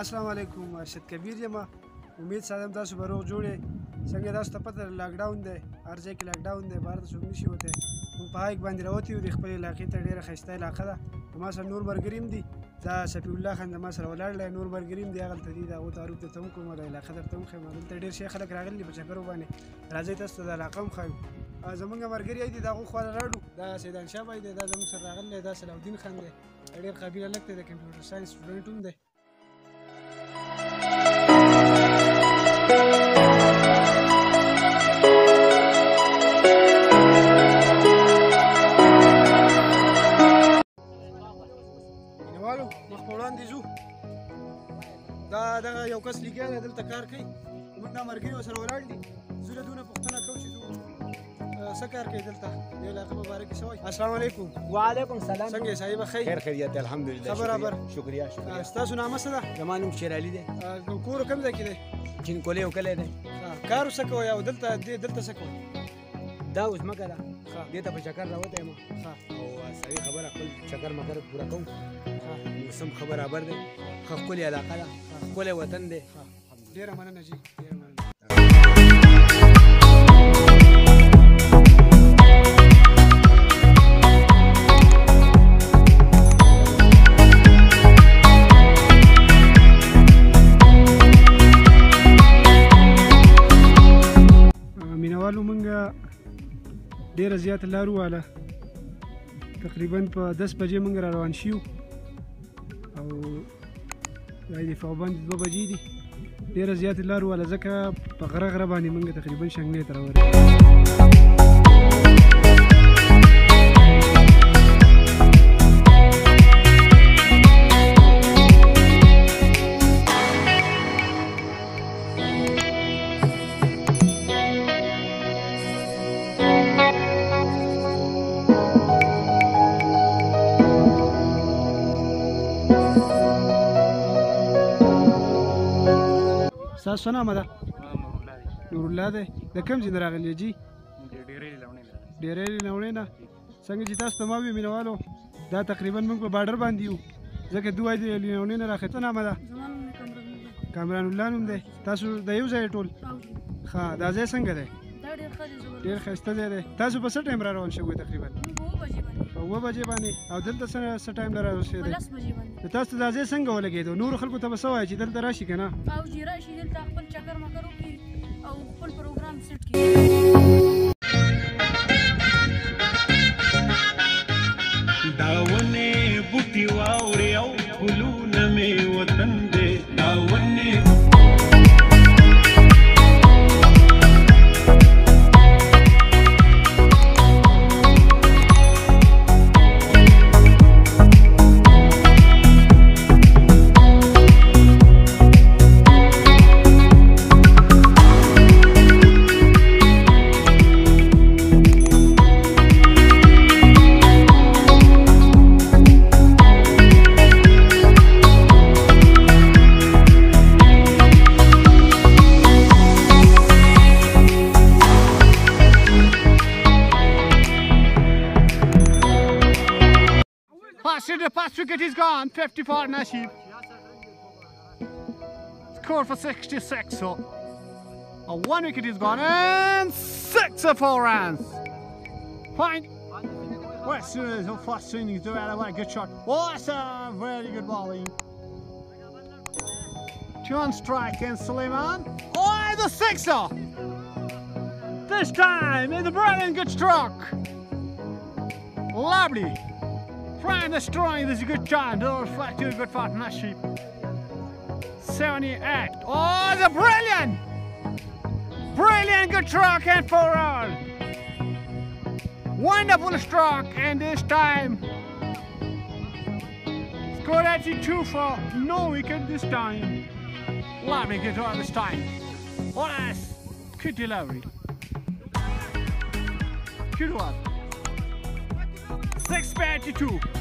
السلام علیکم ارشد کبیر یم امید ساتم تاسو به روغ جوړ یې څنګه تاسو ته پته ده لاکډاون دی هر ځای کې لاکډاون دی بهر ته څوک نشي وتی موږ په هایک باندې راوتي یو د خپلې علاقې ته ډېره ښایسته علاقه ده زما سره نور ملګري هم دي دا صفي الله خان زما سره ولاړ دی نور ملګري هم دي هغلته دي د هغو تعارف درته هم کوم د علاقه درته هم ښیم دلته ډېر ښه خلک راغلي دي په چکرو باندې راځئ تاسو ته د علاقه هم ښایو زمونږ ملګري دي د هغو خواله لاړو دا سیدان شاه بای دی دا زموږ سره راغلی دی دا صلاح الدین خان دی ډېر قابل هلک دی د کمپیوټر ساینس سټوډنټ هم دی مینهوالو مخ په وړاندې ځو دا دغه یو کس لګیا دی دلته کار کوي موږ دا ملګري ورسره ولاړ دي زه له دونه پوښتنه کوم چې څه کار کوي دلته د علاقې په باره کې څه وایي السلام علیکم وعلیکم سلام څنګه یې صاحبه ښه خیر خیریت دی الحمدلله ښه برابر شکریه شکریه ستاسو نامه څه ده زما نوم شیر علي دی کور کوم ځای کې دی چینکولې وکلی دی کار څه کوئ او دلته څه کوئ دا اوس ځمکه ده دې ته په چکر راوتی یم او سړي خبره خپل چکر مکر پوره کوم موسم ښه برابر دی ښه ښکلې علاقه ده ښکلی وطن دی ډېره مننه جي ډېره مننه مینهوالو موږ ډېره زیاته لار وواله تقریبا په 10 بجې موږ را روان شیو او دا د فوبند 2 بجې دي ډېره زیاته لار وواله ځکه په غره باندې موږ تقریبا شنګلې ته راورسېدو ستاسو څه نامه ده نورالله دی د کوم ځای نه راغلی جي ډېرې لوڼې نه څنګه چې تاسو ته ما وویل مینهوالو دا تقریبا موږ په باډر باندې یو ځکه دوی د لوڼې نه راښه څه نامه ده کامران الله نوم دی تاسو د یو ځای ټول ښه دا ځای څنګه دی ډېر ښایسته ځای دی تاسو په څه ټایم را روان شوئ تقریبا په 7 بجې باندې او دلته څه ټایم نه راورسېدئ تاسو دا ځای څنګه ولګېدو نورو خلکو ته به څه وایئ چې دلته راشي که نه او چې راشي دلته خپل چکر مکر وکړي او خپل پروګرام سیټ کړي دا ونې بوټي واورې او ګلونه مې وطن دی دا ونې The pass wicket is gone, 54 Nasib. Score for 66, so one wicket is gone and 6 for 4 runs. Fine. Western is the first innings, do a good shot. Oh, that's a very good bowling. 2 on strike and Suleiman. Oh, the sixer! This time is a brilliant good stroke. Lovely. Trying destroying this is a good chance. Oh, flat to a good partnership. 78. Oh, the brilliant good stroke and 4 all. Wonderful stroke, and this time scored 82 for no wicket this time. Lovely get on this time. Oh, that's good delivery. Good one. 6 by 82.